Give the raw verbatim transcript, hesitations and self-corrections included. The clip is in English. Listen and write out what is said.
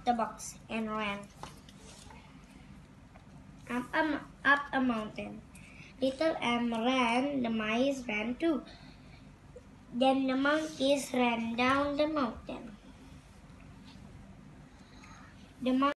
the box and ran up a, up a mountain. Little M ran, the mice ran too. Then the monkeys ran down the mountain. The mon